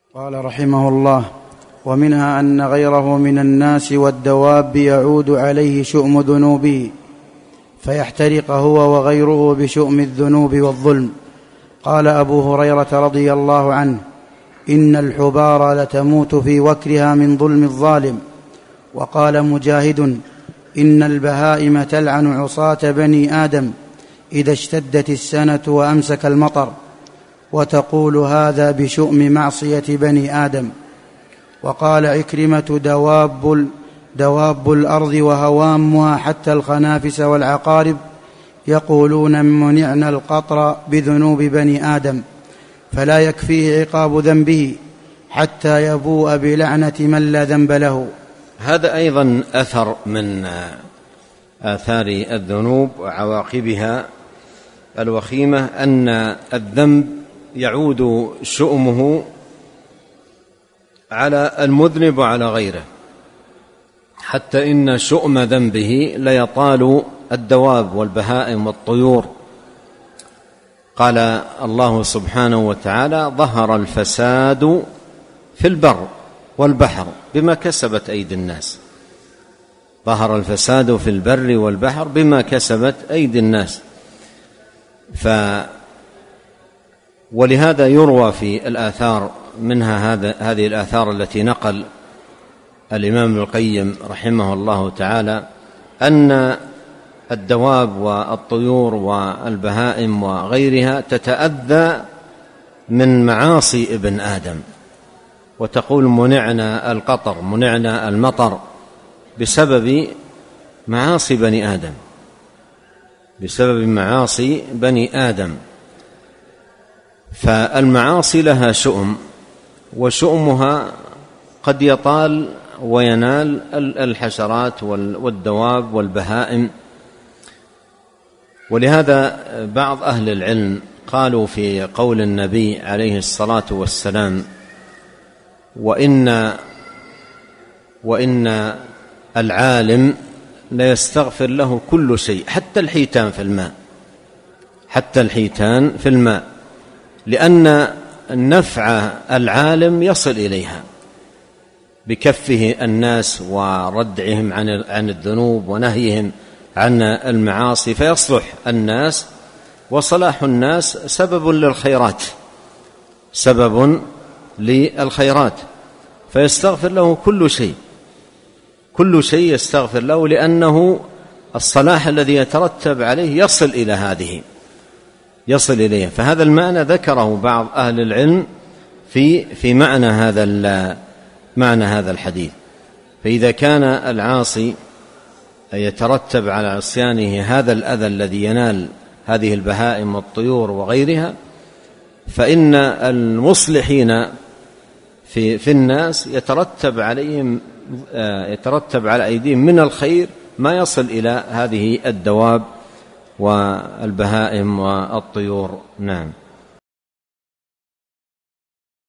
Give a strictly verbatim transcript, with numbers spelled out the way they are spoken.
قال رحمه الله: ومنها أن غيره من الناس والدواب يعود عليه شؤم ذنوبه فيحترق هو وغيره بشؤم الذنوب والظلم. قال أبو هريرة رضي الله عنه: إن الحبار لتموت في وكرها من ظلم الظالم. وقال مجاهد: إن البهائم تلعن عصاة بني آدم إذا اشتدت السنة وأمسك المطر، وتقول هذا بشؤم معصية بني آدم. وقال عكرمة: دواب, دواب الأرض وهوامها حتى الخنافس والعقارب يقولون منعنا القطر بذنوب بني آدم، فلا يكفيه عقاب ذنبه حتى يبوء بلعنة من لا ذنب له. هذا أيضا أثر من آثار الذنوب وعواقبها الوخيمة، أن الذنب يعود شؤمه على المذنب وعلى غيره، حتى إن شؤم ذنبه ليطال الدواب والبهائم والطيور. قال الله سبحانه وتعالى: ظهر الفساد في البر والبحر بما كسبت أيدي الناس. ظهر الفساد في البر والبحر بما كسبت أيدي الناس. ف ولهذا يروى في الآثار، منها هذا هذه الآثار التي نقل الإمام ابن القيم رحمه الله تعالى، أن الدواب والطيور والبهائم وغيرها تتأذى من معاصي ابن آدم، وتقول منعنا القطر، منعنا المطر، بسبب معاصي بني آدم، بسبب معاصي بني آدم. فالمعاصي لها شؤم، وشؤمها قد يطال وينال الحشرات والدواب والبهائم. ولهذا بعض أهل العلم قالوا في قول النبي عليه الصلاة والسلام: وإن وإن العالم لا يستغفر له كل شيء حتى الحيتان في الماء، حتى الحيتان في الماء، لأن النفع العالم يصل إليها بكفه الناس وردعهم عن الذنوب ونهيهم عن المعاصي، فيصلح الناس، وصلاح الناس سبب للخيرات، سبب للخيرات، فيستغفر له كل شيء، كل شيء يستغفر له، لأنه الصلاح الذي يترتب عليه يصل إلى هذه، يصل إليها. فهذا المعنى ذكره بعض أهل العلم في في معنى هذا معنى هذا الحديث. فإذا كان العاصي يترتب على عصيانه هذا الأذى الذي ينال هذه البهائم والطيور وغيرها، فإن المصلحين في في الناس يترتب عليهم يترتب على أيديهم من الخير ما يصل إلى هذه الدواب والبهائم والطيور. نعم.